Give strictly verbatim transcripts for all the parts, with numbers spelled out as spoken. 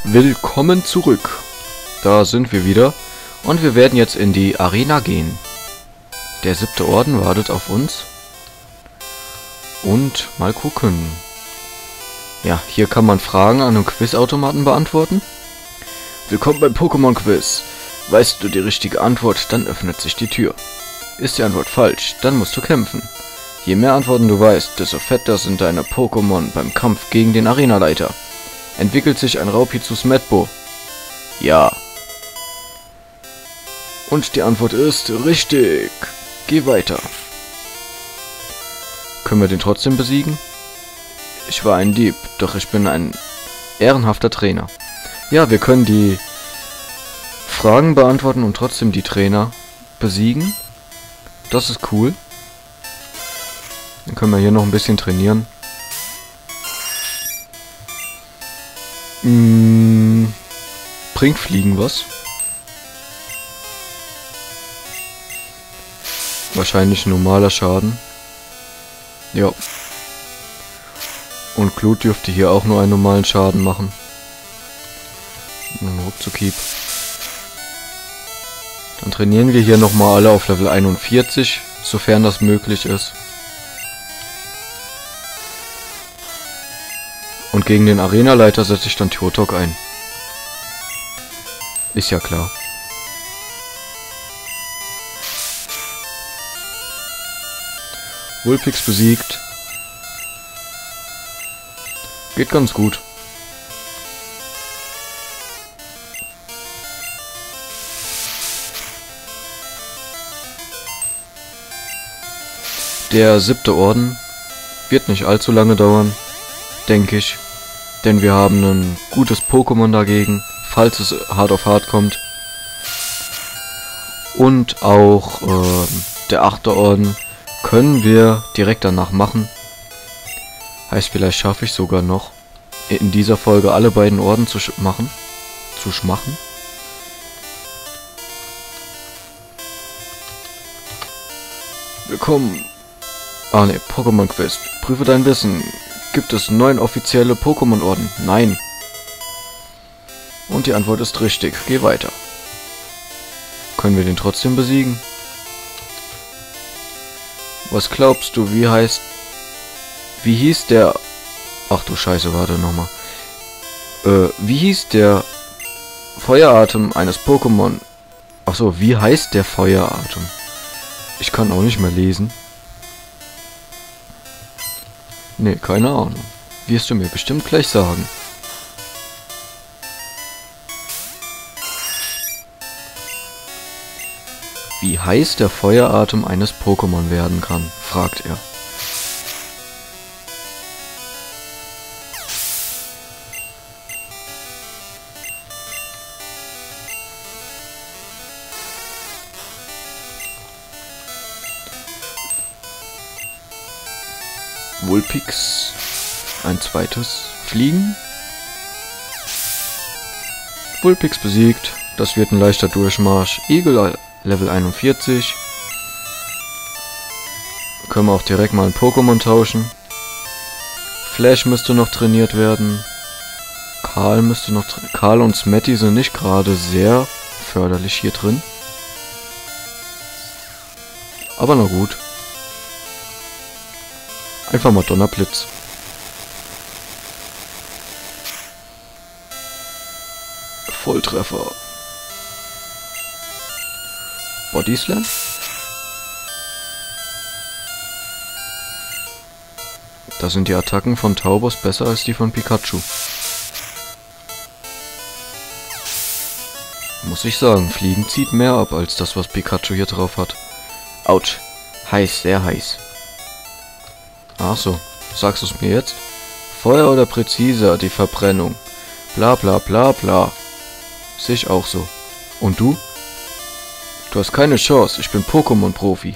Willkommen zurück. Da sind wir wieder. Und wir werden jetzt in die Arena gehen. Der siebte Orden wartet auf uns. Und mal gucken. Ja, hier kann man Fragen an einem Quizautomaten beantworten. Willkommen beim Pokémon-Quiz. Weißt du die richtige Antwort, dann öffnet sich die Tür. Ist die Antwort falsch, dann musst du kämpfen. Je mehr Antworten du weißt, desto fetter sind deine Pokémon beim Kampf gegen den Arenaleiter. Entwickelt sich ein Raupi zu Smetbo? Ja. Und die Antwort ist richtig. Geh weiter. Können wir den trotzdem besiegen? Ich war ein Dieb, doch ich bin ein ehrenhafter Trainer. Ja, wir können die Fragen beantworten und trotzdem die Trainer besiegen. Das ist cool. Dann können wir hier noch ein bisschen trainieren. Hm, bringt Fliegen was? Wahrscheinlich normaler Schaden. Ja. Und Glut dürfte hier auch nur einen normalen Schaden machen. Und ruckzuck. Dann trainieren wir hier nochmal alle auf Level einundvierzig, sofern das möglich ist. Und gegen den Arenaleiter setze ich dann Turtok ein. Ist ja klar. Vulpix besiegt. Geht ganz gut. Der siebte Orden wird nicht allzu lange dauern, denke ich. Denn wir haben ein gutes Pokémon dagegen, falls es hart auf hart kommt. Und auch äh, der achte Orden können wir direkt danach machen. Heißt, vielleicht schaffe ich sogar noch, in dieser Folge alle beiden Orden zu machen. Zu schmachen. Willkommen. Ah ne, Pokémon Quest. Prüfe dein Wissen. Gibt es neun offizielle Pokémon-Orden? Nein. Und die Antwort ist richtig. Geh weiter. Können wir den trotzdem besiegen? Was glaubst du, wie heißt... Wie hieß der... Ach du Scheiße, warte nochmal. Äh, wie hieß der Feueratem eines Pokémon? Ach so, wie heißt der Feueratem? Ich kann auch nicht mehr lesen. Nee, keine Ahnung. Wirst du mir bestimmt gleich sagen. Wie heiß der Feueratem eines Pokémon werden kann, fragt er. Vulpix. Ein zweites Fliegen. Vulpix besiegt. Das wird ein leichter Durchmarsch. Igel Level einundvierzig. Können wir auch direkt mal ein Pokémon tauschen. Flash müsste noch trainiert werden. Karl müsste noch trainiert. Karl und Smetty sind nicht gerade sehr förderlich hier drin. Aber na gut. Einfach mal Donnerblitz. Volltreffer. Body Slam. Da sind die Attacken von Taubos besser als die von Pikachu. Muss ich sagen, Fliegen zieht mehr ab als das, was Pikachu hier drauf hat. Autsch. Heiß, sehr heiß. Ach so, sagst du es mir jetzt? Feuer oder präziser, die Verbrennung. Bla bla bla bla. Sehe ich auch so. Und du? Du hast keine Chance, ich bin Pokémon-Profi.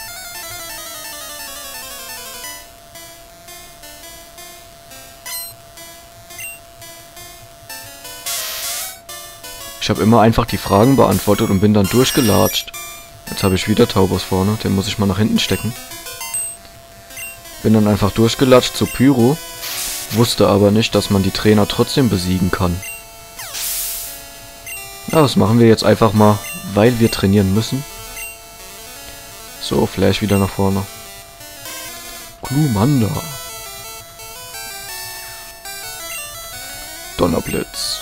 Ich habe immer einfach die Fragen beantwortet und bin dann durchgelatscht. Jetzt habe ich wieder Taubos vorne, den muss ich mal nach hinten stecken. Bin dann einfach durchgelatscht zu Pyro, wusste aber nicht, dass man die Trainer trotzdem besiegen kann. Ja, das machen wir jetzt einfach mal, weil wir trainieren müssen. So, Flash wieder nach vorne. Glumanda. Donnerblitz.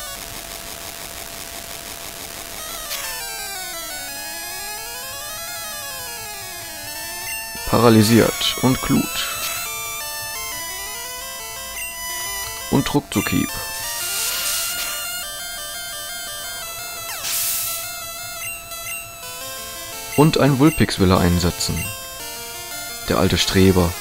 Paralysiert und Glut. Und Ruckzuckhieb. Und ein Vulpix will er einsetzen. Der alte Streber.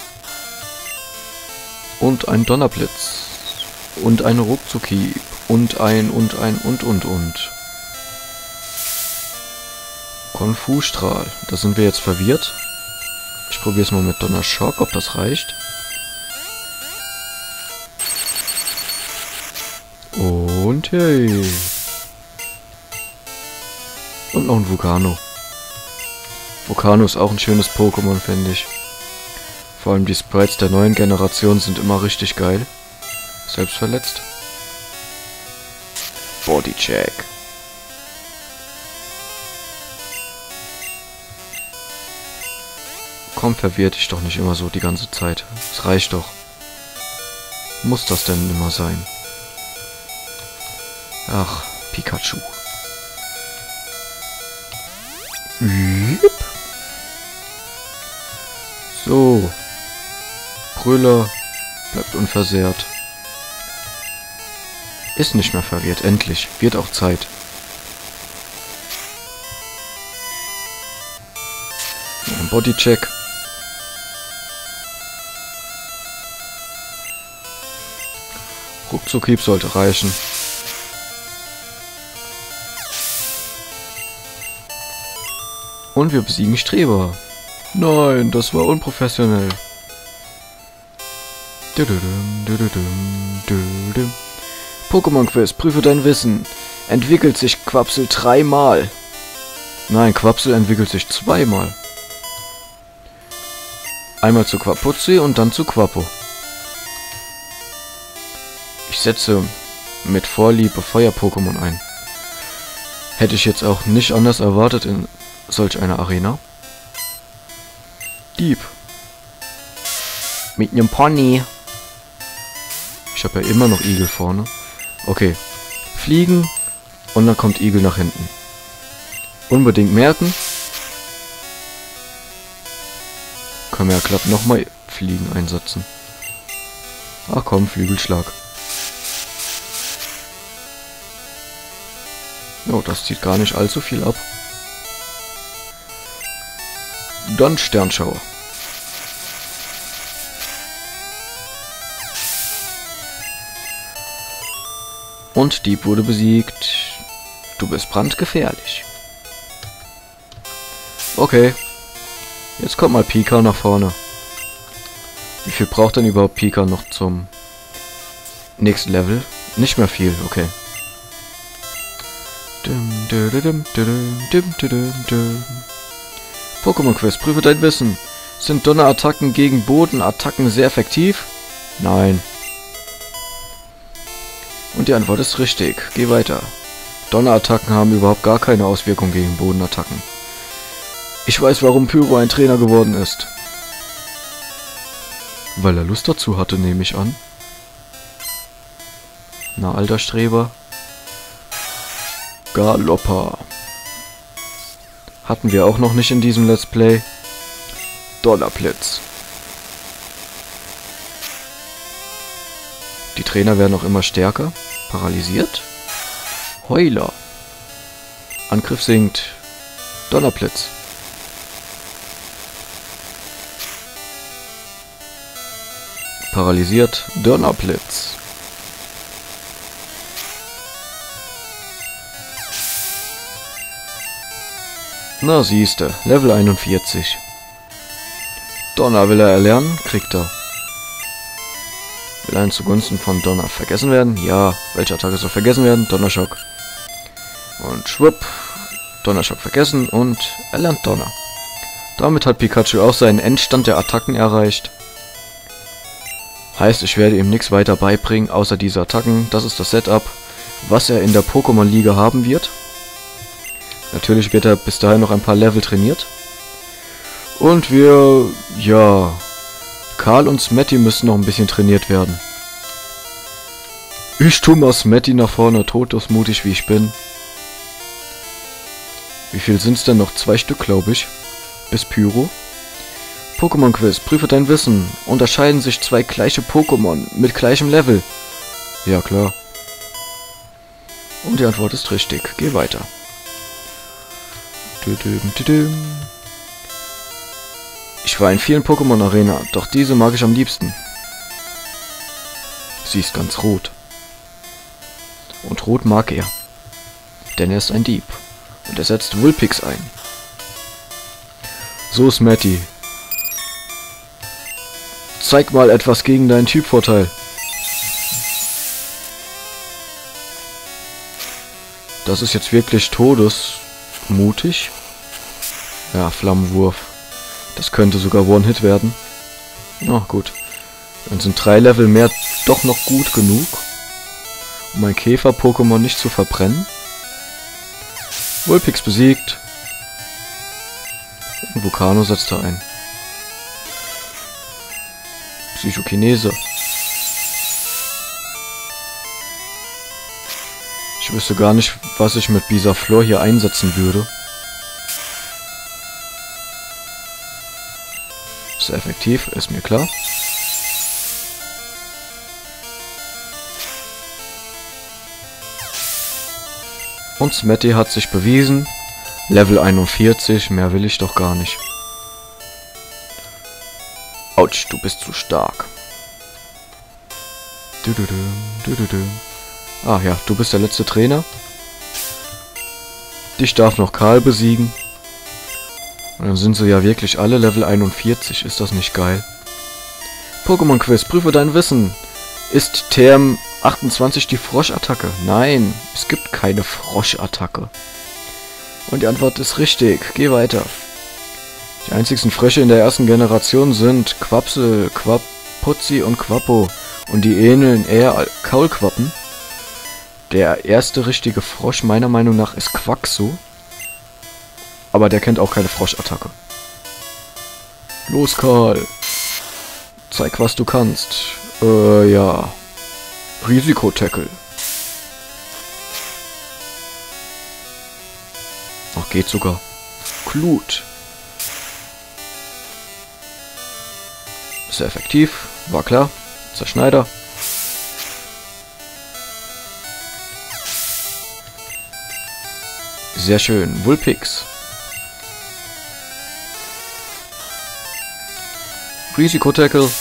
Und ein Donnerblitz. Und ein Ruckzuckhieb. Und ein, und ein, und, und, und. Konfusstrahl. Da sind wir jetzt verwirrt. Ich probiere es mal mit Donnerschock, ob das reicht. Und hey. Und noch ein Vulcano. Vulcano ist auch ein schönes Pokémon, finde ich. Vor allem die Sprites der neuen Generation sind immer richtig geil. Selbstverletzt. Bodycheck. Komm, verwirrt dich doch nicht immer so die ganze Zeit. Es reicht doch. Muss das denn immer sein? Ach, Pikachu. So. Brüller bleibt unversehrt. Ist nicht mehr verwirrt, endlich. Wird auch Zeit. Ein Bodycheck. Ruckzuckhieb sollte reichen. Und wir besiegen Streber. Nein, das war unprofessionell. Pokémon-Quiz, prüfe dein Wissen. Entwickelt sich Quapsel dreimal. Nein, Quapsel entwickelt sich zweimal. Einmal zu Quapuzzi und dann zu Quapo. Ich setze mit Vorliebe Feuer-Pokémon ein. Hätte ich jetzt auch nicht anders erwartet in solch einer Arena. Dieb. Mit einem Pony. Ich habe ja immer noch Igel vorne. Okay. Fliegen und dann kommt Igel nach hinten. Unbedingt merken. Können wir ja glatt nochmal Fliegen einsetzen. Ach komm, Flügelschlag. Oh, das zieht gar nicht allzu viel ab. Dann Sternschauer. Und Dieb wurde besiegt. Du bist brandgefährlich. Okay. Jetzt kommt mal Pika nach vorne. Wie viel braucht denn überhaupt Pika noch zum nächsten Level? Nicht mehr viel, okay. Pokémon-Quiz, prüfe dein Wissen. Sind Donnerattacken gegen Bodenattacken sehr effektiv? Nein. Und die Antwort ist richtig. Geh weiter. Donnerattacken haben überhaupt gar keine Auswirkung gegen Bodenattacken. Ich weiß, warum Pyro ein Trainer geworden ist. Weil er Lust dazu hatte, nehme ich an. Na, alter Streber. Galoppa. Hatten wir auch noch nicht in diesem Let's Play. Donnerblitz. Die Trainer werden auch immer stärker. Paralysiert. Heuler. Angriff sinkt. Donnerblitz. Paralysiert. Donnerblitz. Na siehste, Level einundvierzig. Donner will er erlernen, kriegt er. Will ein zugunsten von Donner vergessen werden? Ja. Welche Attacke soll vergessen werden? Donnerschock. Und schwupp. Donnerschock vergessen und er lernt Donner. Damit hat Pikachu auch seinen Endstand der Attacken erreicht. Heißt, ich werde ihm nichts weiter beibringen, außer diese Attacken. Das ist das Setup, was er in der Pokémon-Liga haben wird. Natürlich wird er bis dahin noch ein paar Level trainiert. Und wir, ja, Karl und Smetty müssen noch ein bisschen trainiert werden. Ich tu mal Smetty nach vorne, todesmutig wie ich bin. Wie viel sind's denn noch? Zwei Stück, glaube ich. Bis Pyro. Pokémon Quiz, prüfe dein Wissen. Unterscheiden sich zwei gleiche Pokémon mit gleichem Level? Ja, klar. Und die Antwort ist richtig. Geh weiter. Ich war in vielen Pokémon Arena, doch diese mag ich am liebsten. Sie ist ganz rot. Und rot mag er. Denn er ist ein Dieb. Und er setzt Vulpix ein. So, Smetty. Zeig mal etwas gegen deinen Typvorteil. Das ist jetzt wirklich todesmutig. Ja, Flammenwurf. Das könnte sogar One-Hit werden. Na gut. Dann sind drei Level mehr doch noch gut genug, um mein Käfer-Pokémon nicht zu verbrennen. Vulpix besiegt. Und Vulcano setzt er ein. Psychokinese. Ich wüsste gar nicht, was ich mit Bisaflor hier einsetzen würde. Sehr effektiv, ist mir klar. Und Smetty hat sich bewiesen. Level einundvierzig, mehr will ich doch gar nicht. Autsch, du bist zu stark. Du, du, du, du, du, du. Ah ja, du bist der letzte Trainer. Dich darf noch Karl besiegen. Und dann sind sie ja wirklich alle Level einundvierzig. Ist das nicht geil? Pokémon Quiz, prüfe dein Wissen. Ist T M achtundzwanzig die Froschattacke? Nein, es gibt keine Froschattacke. Und die Antwort ist richtig. Geh weiter. Die einzigsten Frösche in der ersten Generation sind Quapsel, Quapuzzi und Quappo. Und die ähneln eher Kaulquappen. Der erste richtige Frosch meiner Meinung nach ist Quaxo. Aber der kennt auch keine Froschattacke. Los, Karl. Zeig, was du kannst. Äh, ja. Risiko-Tackle. Ach, geht sogar. Glut. Sehr effektiv. War klar. Zerschneider. Sehr schön. Vulpix. Risiko-Tackle.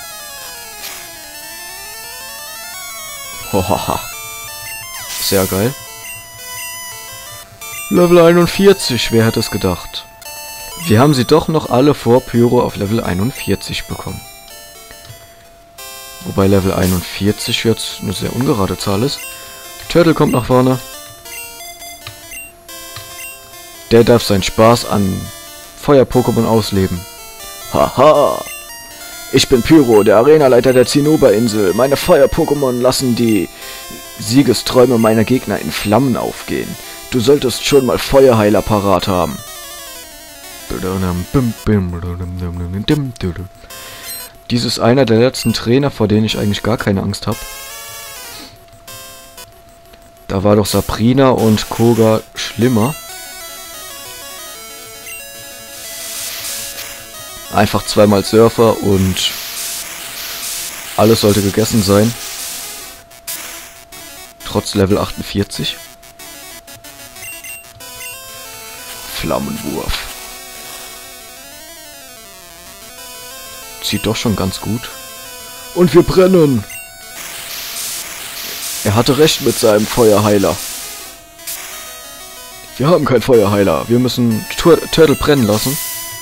Hohaha. Sehr geil. Level einundvierzig, wer hätte es gedacht? Wir haben sie doch noch alle vor Pyro auf Level einundvierzig bekommen. Wobei Level einundvierzig jetzt eine sehr ungerade Zahl ist. Turtle kommt nach vorne. Der darf seinen Spaß an Feuer-Pokémon ausleben. Haha! Ich bin Pyro, der Arenaleiter der Zinnober-Insel. Meine Feuer-Pokémon lassen die Siegesträume meiner Gegner in Flammen aufgehen. Du solltest schon mal Feuerheiler parat haben. Dies ist einer der letzten Trainer, vor denen ich eigentlich gar keine Angst habe. Da war doch Sabrina und Koga schlimmer. Einfach zweimal Surfer und alles sollte gegessen sein. Trotz Level achtundvierzig. Flammenwurf. Zieht doch schon ganz gut. Und wir brennen. Er hatte recht mit seinem Feuerheiler. Wir haben keinen Feuerheiler. Wir müssen Tur Turtle brennen lassen.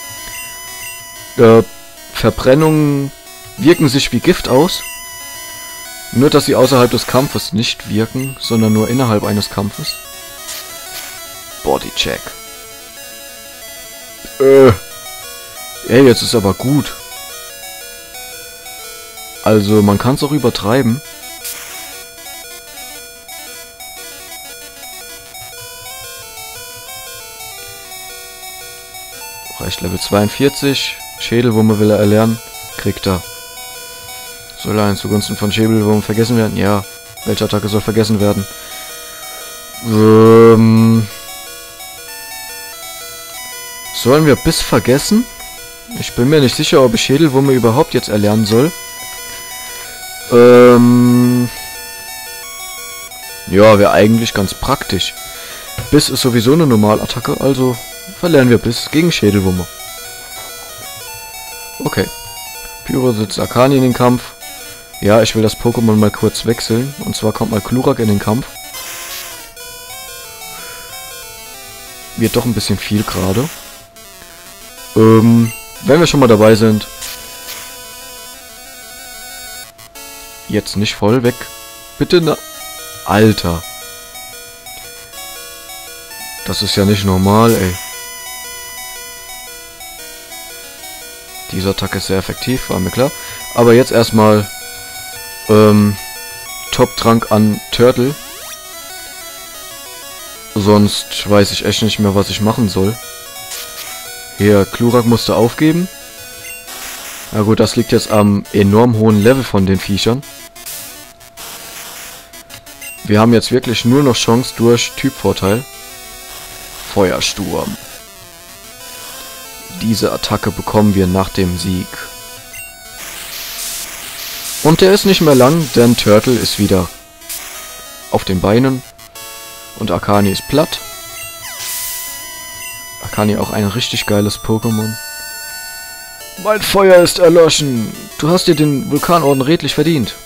Äh, Verbrennungen wirken sich wie Gift aus. Nur, dass sie außerhalb des Kampfes nicht wirken, sondern nur innerhalb eines Kampfes. Bodycheck. Äh. Ey, jetzt ist aber gut. Also, man kann es auch übertreiben. Reicht Level zweiundvierzig. Schädelwurm will er erlernen. Kriegt er. Soll er zugunsten von Schädelwurm vergessen werden? Ja. Welche Attacke soll vergessen werden? Ähm... Sollen wir Biss vergessen? Ich bin mir nicht sicher, ob ich Schädelwurm überhaupt jetzt erlernen soll. Ähm... Ja, wäre eigentlich ganz praktisch. Biss ist sowieso eine Normalattacke, also verlernen wir Biss gegen Schädelwurm. Okay. Pyro setzt Akani in den Kampf. Ja, ich will das Pokémon mal kurz wechseln. Und zwar kommt mal Glurak in den Kampf. Wird doch ein bisschen viel gerade. Ähm, wenn wir schon mal dabei sind. Jetzt nicht voll weg. Bitte, na... Alter. Das ist ja nicht normal, ey. Diese Attacke ist sehr effektiv, war mir klar. Aber jetzt erstmal ähm, Top-Trank an Turtle. Sonst weiß ich echt nicht mehr, was ich machen soll. Hier, Glurak musste aufgeben. Na gut, das liegt jetzt am enorm hohen Level von den Viechern. Wir haben jetzt wirklich nur noch Chance durch Typvorteil. Feuersturm. Diese Attacke bekommen wir nach dem Sieg. Und der ist nicht mehr lang, denn Turtle ist wieder auf den Beinen. Und Akani ist platt. Akani auch ein richtig geiles Pokémon. Mein Feuer ist erloschen. Du hast dir den Vulkanorden redlich verdient.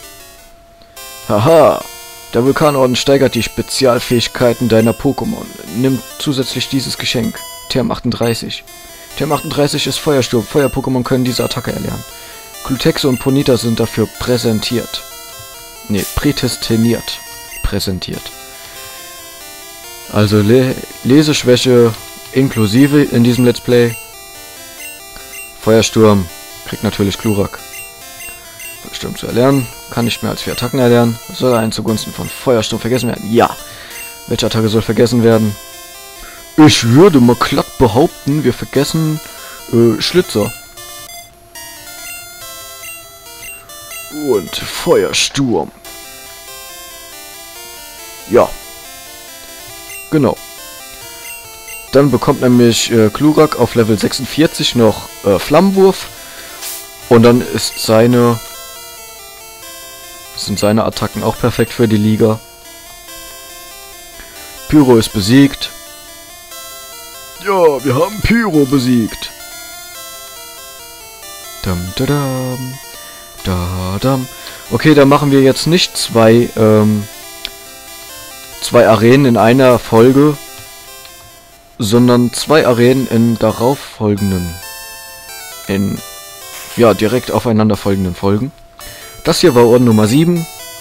Haha. Der Vulkanorden steigert die Spezialfähigkeiten deiner Pokémon. Nimm zusätzlich dieses Geschenk. Term achtunddreißig. Term achtunddreißig ist Feuersturm. Feuer-Pokémon können diese Attacke erlernen. Glutexe und Ponita sind dafür präsentiert. Ne, prädestiniert. Präsentiert. Also Le Leseschwäche inklusive in diesem Let's Play. Feuersturm kriegt natürlich Glurak. Feuersturm zu erlernen. Kann nicht mehr als vier Attacken erlernen. Soll einen zugunsten von Feuersturm vergessen werden? Ja. Welche Attacke soll vergessen werden? Ich würde mal glatt behaupten, wir vergessen äh, Schlitzer. Und Feuersturm. Ja. Genau. Dann bekommt nämlich äh, Glurak auf Level sechsundvierzig noch äh, Flammenwurf. Und dann ist seine... sind seine Attacken auch perfekt für die Liga. Pyro ist besiegt. Ja, wir haben Pyro besiegt. Dam, da, dam, da, dam. Okay, dann machen wir jetzt nicht zwei, ähm, zwei Arenen in einer Folge, sondern zwei Arenen in darauf folgenden, in, ja, direkt aufeinander folgenden Folgen. Das hier war Orden Nummer sieben.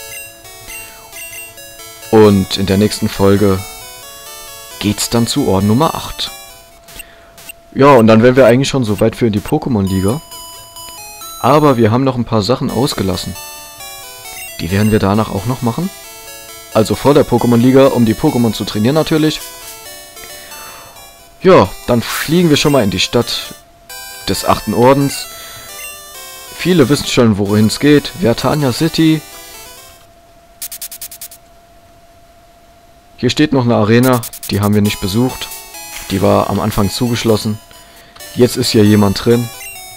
Und in der nächsten Folge geht's dann zu Orden Nummer acht. Ja, und dann wären wir eigentlich schon so weit für die Pokémon-Liga. Aber wir haben noch ein paar Sachen ausgelassen. Die werden wir danach auch noch machen. Also vor der Pokémon-Liga, um die Pokémon zu trainieren natürlich. Ja, dann fliegen wir schon mal in die Stadt des achten Ordens. Viele wissen schon, wohin es geht. Vertania City. Hier steht noch eine Arena, die haben wir nicht besucht. Die war am Anfang zugeschlossen. Jetzt ist hier jemand drin.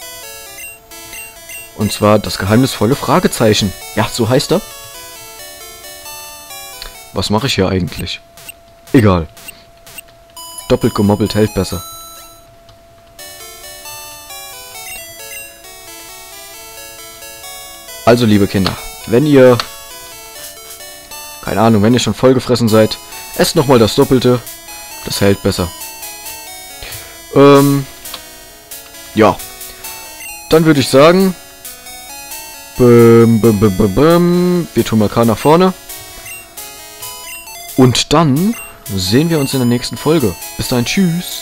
Und zwar das geheimnisvolle Fragezeichen. Ja, so heißt er. Was mache ich hier eigentlich? Egal. Doppelt gemobbelt hält besser. Also, liebe Kinder, wenn ihr, keine Ahnung, wenn ihr schon vollgefressen seid, esst nochmal das Doppelte. Das hält besser. Ähm, ja. Dann würde ich sagen, bäm, bäm, bäm, bäm, bäm, wir tun mal K nach vorne. Und dann sehen wir uns in der nächsten Folge. Bis dahin, tschüss.